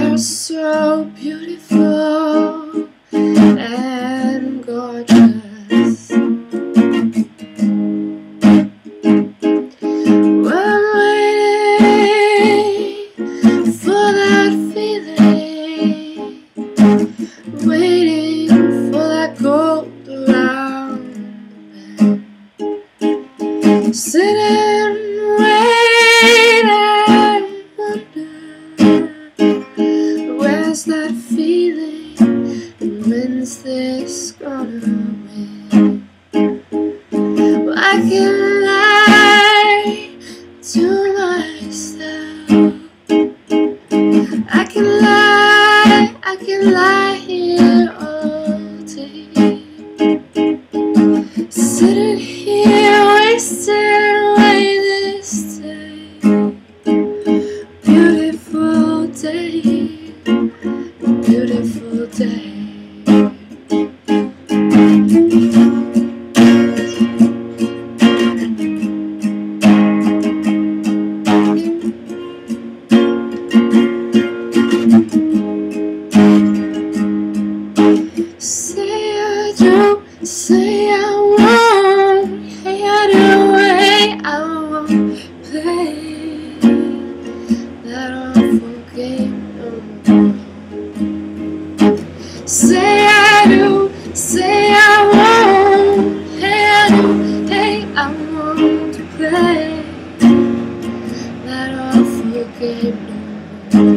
are so beautiful and gorgeous. We're waiting for that feeling, waiting for that gold around the bend. Sitting, wait and wonder, where's that feeling and when's this gonna win? Well, I can lie to myself, I can lie here all day, sitting here wasting away this day. Beautiful day, beautiful day. Say I do, say I won't, hey I do, hey I won't play that awful game no more. Say I do, say I won't, hey I do, hey I won't play that awful game no more.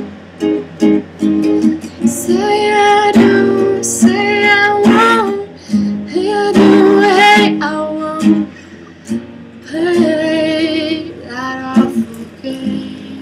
Say I do, say I won't, hey I do, hey I won't play that awful game.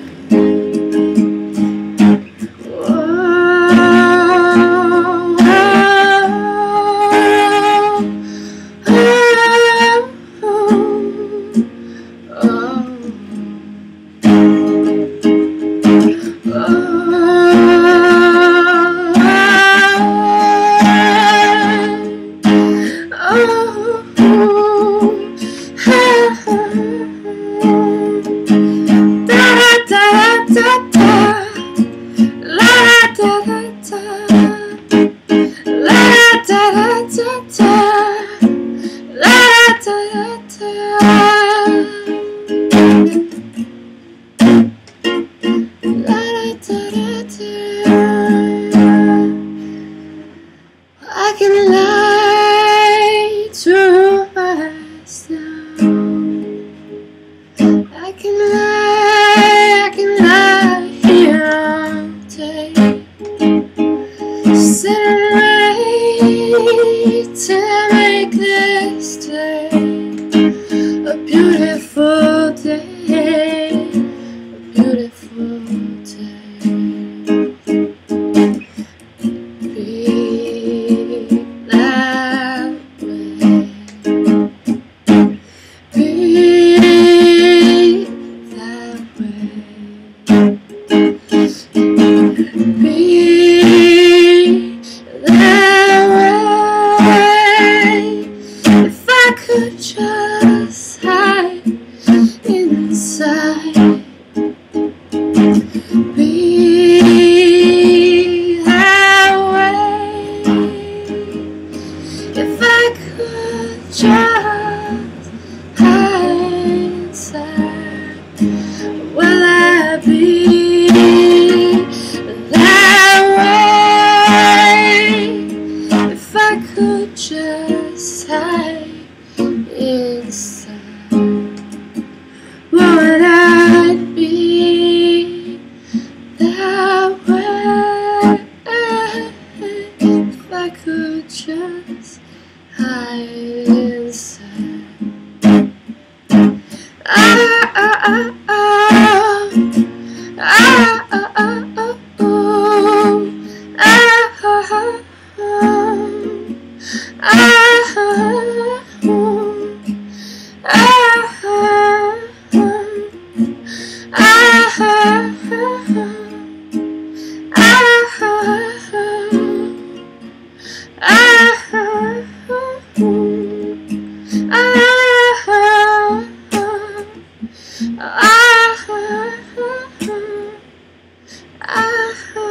I can lie to myself, I can lie here all day, sit and wait till I make this day a beautiful day, a beautiful day. Just hide inside, be that way. If I could just hide inside, will I be that way? If I could just hide inside, would I be that way? If I could just hide inside. Ah,